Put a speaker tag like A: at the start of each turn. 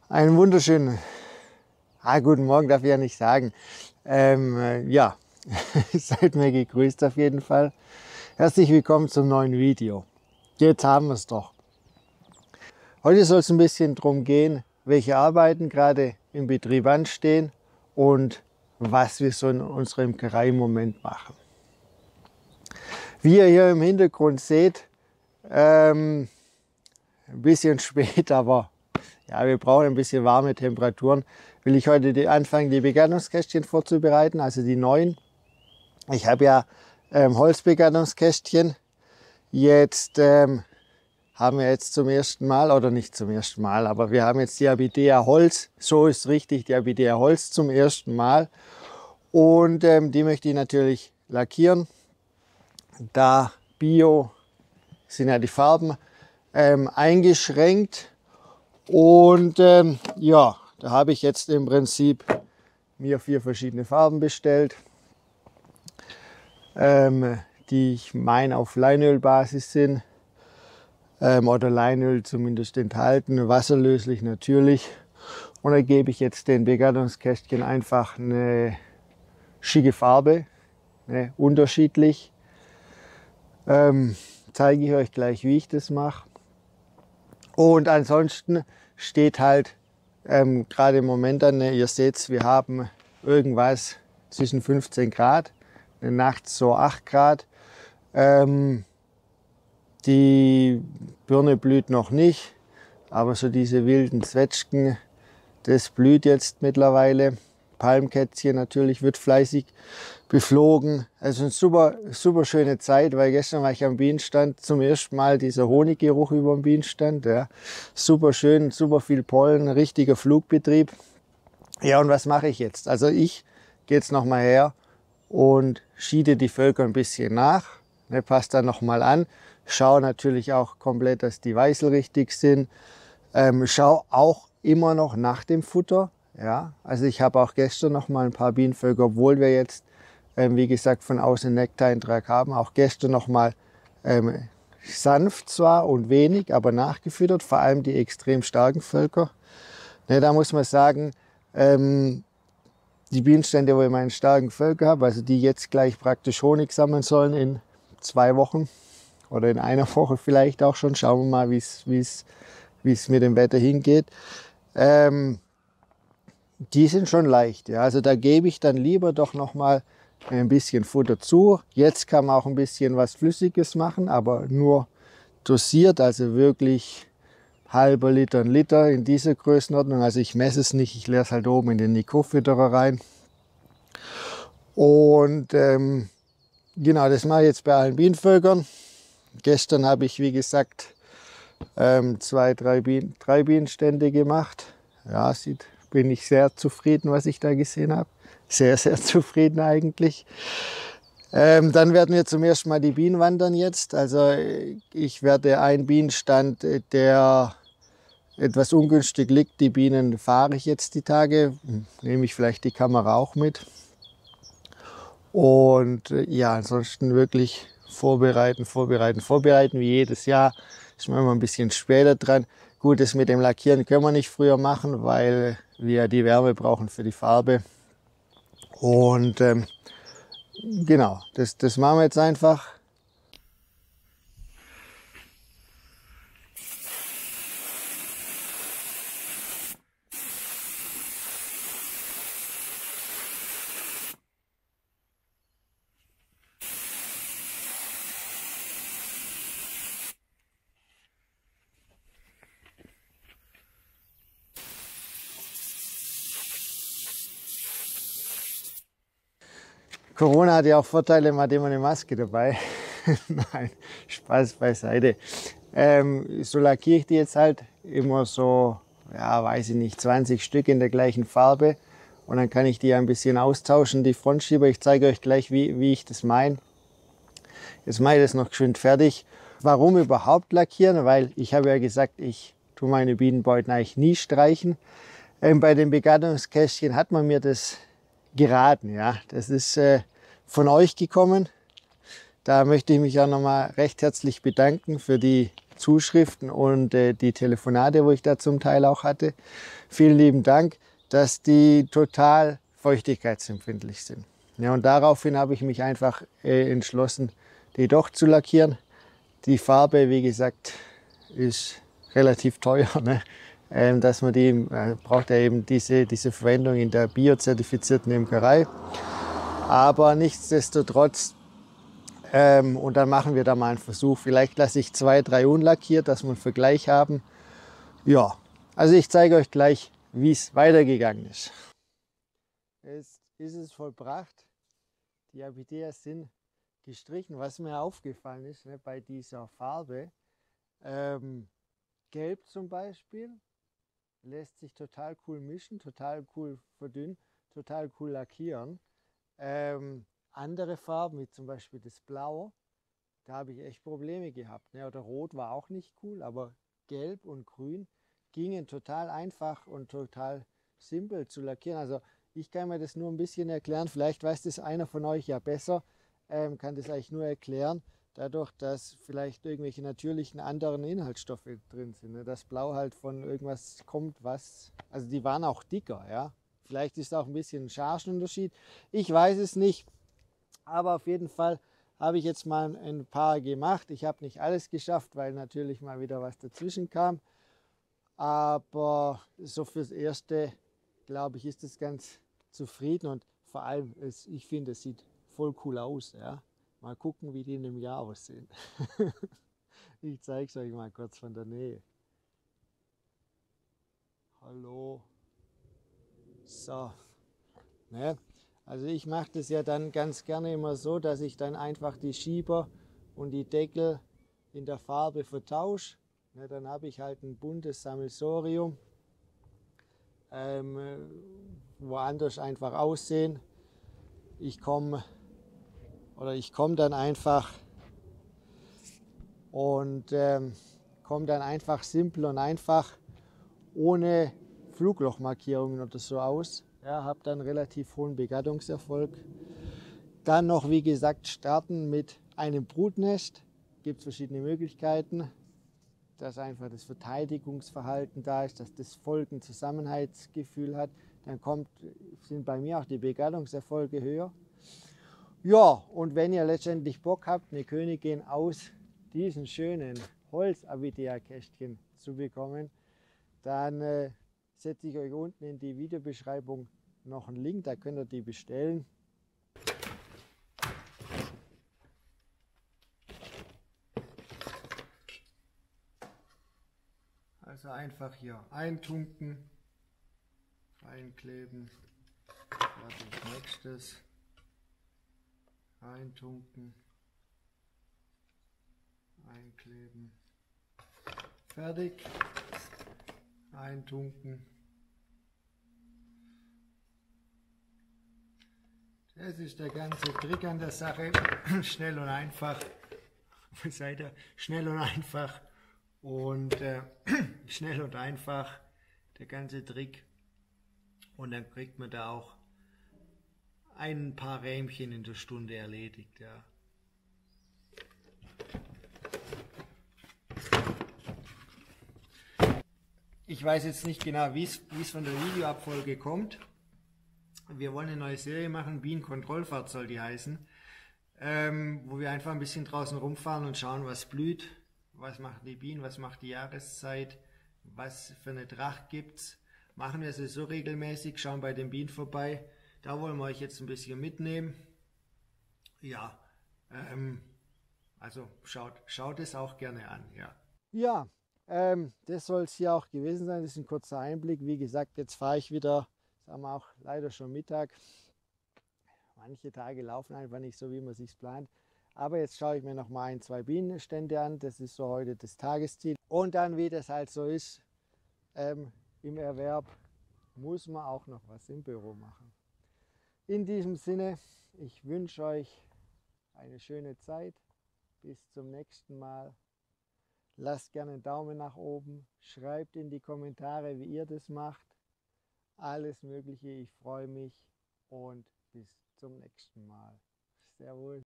A: Einen wunderschönen, guten Morgen darf ich ja nicht sagen. Ja, seid mir gegrüßt auf jeden Fall. Herzlich willkommen zum neuen Video. Jetzt haben wir es doch. Heute soll es ein bisschen darum gehen, welche Arbeiten gerade im Betrieb anstehen und was wir so in unserer Imkerei im Moment machen. Wie ihr hier im Hintergrund seht, ein bisschen spät, aber ja, wir brauchen ein bisschen warme Temperaturen. Will ich heute anfangen, die Begattungskästchen vorzubereiten, also die neuen. Ich habe ja Holzbegattungskästchen. Jetzt haben wir jetzt zum ersten Mal, oder nicht zum ersten Mal, aber wir haben jetzt die Abidea Holz, so ist richtig, die Abidea Holz zum ersten Mal. Und die möchte ich natürlich lackieren. Da Bio sind ja die Farben eingeschränkt. Und ja, da habe ich jetzt im Prinzip mir 4 verschiedene Farben bestellt, die ich meine auf Leinölbasis sind oder Leinöl zumindest enthalten, wasserlöslich natürlich. Und da gebe ich jetzt den Begattungskästchen einfach eine schicke Farbe, unterschiedlich. Zeige ich euch gleich, wie ich das mache. Und ansonsten steht halt gerade im Moment an, ihr seht, wir haben irgendwas zwischen 15 Grad, nachts so 8 Grad. Die Birne blüht noch nicht, aber so diese wilden Zwetschgen, das blüht jetzt mittlerweile. Palmkätzchen natürlich wird fleißig beflogen. Also eine super schöne Zeit, weil gestern war ich am Bienenstand, zum ersten Mal dieser Honiggeruch über dem Bienenstand. Ja. Super schön, super viel Pollen, richtiger Flugbetrieb. Ja, und was mache ich jetzt? Also ich gehe jetzt nochmal her und schiede die Völker ein bisschen nach, passe dann nochmal an, schaue natürlich auch komplett, dass die Weißel richtig sind, schaue auch immer noch nach dem Futter. Ja, also ich habe auch gestern noch mal ein paar Bienenvölker, obwohl wir jetzt, wie gesagt, von außen Nektareintrag haben, auch gestern noch mal sanft zwar und wenig, aber nachgefüttert, vor allem die extrem starken Völker. Ne, da muss man sagen, die Bienenstände, wo ich meine starken Völker habe, also die jetzt gleich praktisch Honig sammeln sollen in 2 Wochen oder in einer Woche vielleicht auch schon, schauen wir mal, wie es mit dem Wetter hingeht. Die sind schon leicht, ja. Also da gebe ich dann lieber doch noch mal ein bisschen Futter zu. Jetzt kann man auch ein bisschen was Flüssiges machen, aber nur dosiert, also wirklich halber Liter, 1 Liter in dieser Größenordnung. Also ich messe es nicht, ich leere es halt oben in den Nico-Fütterer rein. Und genau, das mache ich jetzt bei allen Bienenvölkern. Gestern habe ich, wie gesagt, 3 Bienenstände gemacht. Ja, bin ich sehr zufrieden, was ich da gesehen habe. Sehr, sehr zufrieden eigentlich. Dann werden wir zum ersten Mal die Bienen wandern jetzt. Also ich werde einen Bienenstand, der etwas ungünstig liegt, die Bienen fahre ich jetzt die Tage. Nehme ich vielleicht die Kamera auch mit. Und ja, ansonsten wirklich vorbereiten, wie jedes Jahr. Ist man immer ein bisschen später dran. Gut, das mit dem Lackieren können wir nicht früher machen, weil wir die Wärme brauchen für die Farbe. Und genau, das machen wir jetzt einfach. Corona hat ja auch Vorteile, man hat immer eine Maske dabei. Nein, Spaß beiseite. So lackiere ich die jetzt halt immer so, ja, weiß ich nicht, 20 Stück in der gleichen Farbe. Und dann kann ich die ein bisschen austauschen, die Frontschieber. Ich zeige euch gleich, wie ich das meine. Jetzt mache ich das noch geschwind fertig. Warum überhaupt lackieren? Weil ich habe ja gesagt, ich tue meine Bienenbeuten eigentlich nie streichen. Bei den Begattungskästchen hat man mir das geraten. Ja, das ist von euch gekommen. Da möchte ich mich auch nochmal recht herzlich bedanken für die Zuschriften und die Telefonate, wo ich da zum Teil auch hatte. Vielen lieben Dank, dass die total feuchtigkeitsempfindlich sind. Ja, und daraufhin habe ich mich einfach entschlossen, die doch zu lackieren. Die Farbe, wie gesagt, ist relativ teuer, ne? Dass man die braucht ja eben diese Verwendung in der biozertifizierten Imkerei. Aber nichtsdestotrotz, und dann machen wir da mal einen Versuch. Vielleicht lasse ich 2, 3 unlackiert, dass wir einen Vergleich haben. Ja, also ich zeige euch gleich, wie es weitergegangen ist. Jetzt ist es vollbracht. Die Abideas sind gestrichen. Was mir aufgefallen ist, ne, bei dieser Farbe, Gelb zum Beispiel, lässt sich total cool mischen, total cool verdünnen, total cool lackieren. Andere Farben, wie zum Beispiel das Blau, da habe ich echt Probleme gehabt. Ne? Oder Rot war auch nicht cool, aber Gelb und Grün gingen total einfach und total simpel zu lackieren. Also ich kann mir das nur ein bisschen erklären, vielleicht weiß das einer von euch ja besser, kann das eigentlich nur erklären, dadurch, dass vielleicht irgendwelche natürlichen anderen Inhaltsstoffe drin sind. Ne? Das Blau halt von irgendwas kommt, was, also die waren auch dicker, ja. Vielleicht ist auch ein bisschen ein Chargenunterschied. Ich weiß es nicht, aber auf jeden Fall habe ich jetzt mal ein paar gemacht. Ich habe nicht alles geschafft, weil natürlich mal wieder was dazwischen kam. Aber so fürs Erste, glaube ich, ist es ganz zufrieden und vor allem, ich finde, es sieht voll cool aus. Ja? Mal gucken, wie die in einem Jahr aussehen. Ich zeige es euch mal kurz von der Nähe. Hallo. So. Ne? Also ich mache das ja dann ganz gerne immer so, dass ich dann einfach die Schieber und die Deckel in der Farbe vertausche. Ne? Dann habe ich halt ein buntes Sammelsurium, woanders einfach aussehen. Ich komme dann einfach und komme dann einfach simpel und einfach ohne Fluglochmarkierungen oder so aus. Ja, habe dann relativ hohen Begattungserfolg. Dann noch, wie gesagt, starten mit einem Brutnest. Gibt es verschiedene Möglichkeiten, dass einfach das Verteidigungsverhalten da ist, dass das Volk ein Zusammenhaltsgefühl hat. Dann sind bei mir auch die Begattungserfolge höher. Ja, und wenn ihr letztendlich Bock habt, eine Königin aus diesen schönen Holz-Avidea-Kästchen zu bekommen, dann setze ich euch unten in die Videobeschreibung noch einen Link, da könnt ihr die bestellen. Also einfach hier eintunken, einkleben, fertig, nächstes, eintunken, einkleben, fertig, eintunken. Das ist der ganze Trick an der Sache. Schnell und einfach. Seid ihr? Schnell und einfach. Und schnell und einfach der ganze Trick. Und dann kriegt man da auch ein paar Rähmchen in der Stunde erledigt. Ja. Ich weiß jetzt nicht genau, wie es von der Videoabfolge kommt. Wir wollen eine neue Serie machen, Bienenkontrollfahrt soll die heißen, wo wir einfach ein bisschen draußen rumfahren und schauen, was blüht, was machen die Bienen, was macht die Jahreszeit, was für eine Tracht gibt's. Machen wir es so regelmäßig, schauen bei den Bienen vorbei. Da wollen wir euch jetzt ein bisschen mitnehmen. Ja, also schaut es auch gerne an. Ja, ja, das soll es hier auch gewesen sein. Das ist ein kurzer Einblick. Wie gesagt, jetzt fahre ich wieder. Haben wir auch leider schon Mittag. Manche Tage laufen einfach nicht so, wie man sich plant. Aber jetzt schaue ich mir noch mal 1, 2 Bienenstände an. Das ist so heute das Tagesziel. Und dann, wie das halt so ist, im Erwerb muss man auch noch was im Büro machen. In diesem Sinne, ich wünsche euch eine schöne Zeit. Bis zum nächsten Mal. Lasst gerne einen Daumen nach oben. Schreibt in die Kommentare, wie ihr das macht. Alles Mögliche. Ich freue mich und bis zum nächsten Mal. Servus.